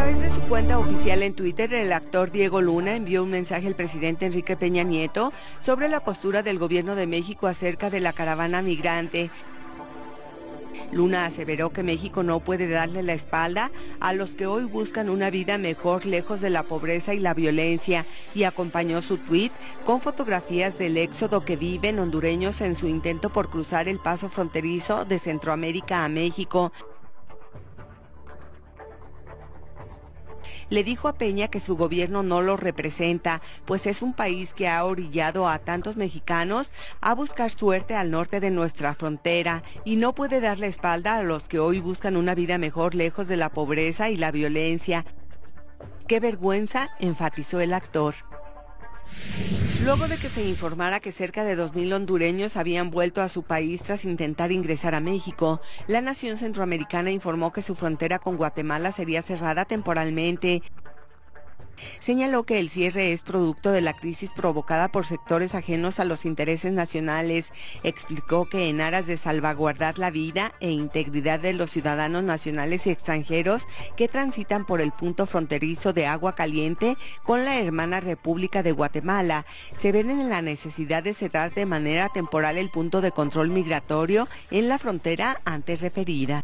través de su cuenta oficial en Twitter, el actor Diego Luna envió un mensaje al presidente Enrique Peña Nieto sobre la postura del gobierno de México acerca de la caravana migrante. Luna aseveró que México no puede darle la espalda a los que hoy buscan una vida mejor lejos de la pobreza y la violencia, y acompañó su tuit con fotografías del éxodo que viven hondureños en su intento por cruzar el paso fronterizo de Centroamérica a México. Le dijo a Peña que su gobierno no lo representa, pues es un país que ha orillado a tantos mexicanos a buscar suerte al norte de nuestra frontera y no puede dar la espalda a los que hoy buscan una vida mejor lejos de la pobreza y la violencia. ¡Qué vergüenza!, enfatizó el actor. Luego de que se informara que cerca de 2,000 hondureños habían vuelto a su país tras intentar ingresar a México, la nación centroamericana informó que su frontera con Guatemala sería cerrada temporalmente. Señaló que el cierre es producto de la crisis provocada por sectores ajenos a los intereses nacionales. Explicó que en aras de salvaguardar la vida e integridad de los ciudadanos nacionales y extranjeros que transitan por el punto fronterizo de Agua Caliente con la hermana República de Guatemala, se ven en la necesidad de cerrar de manera temporal el punto de control migratorio en la frontera antes referida.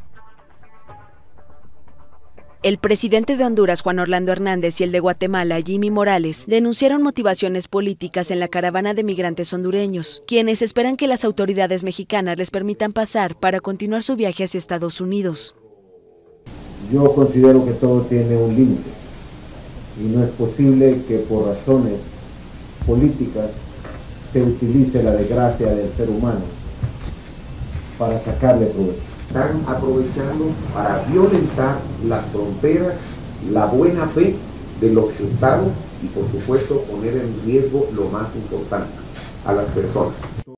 El presidente de Honduras, Juan Orlando Hernández, y el de Guatemala, Jimmy Morales, denunciaron motivaciones políticas en la caravana de migrantes hondureños, quienes esperan que las autoridades mexicanas les permitan pasar para continuar su viaje hacia Estados Unidos. Yo considero que todo tiene un límite y no es posible que por razones políticas se utilice la desgracia del ser humano para sacarle provecho. Están aprovechando para violentar las fronteras, la buena fe de los estados y por supuesto poner en riesgo lo más importante, a las personas.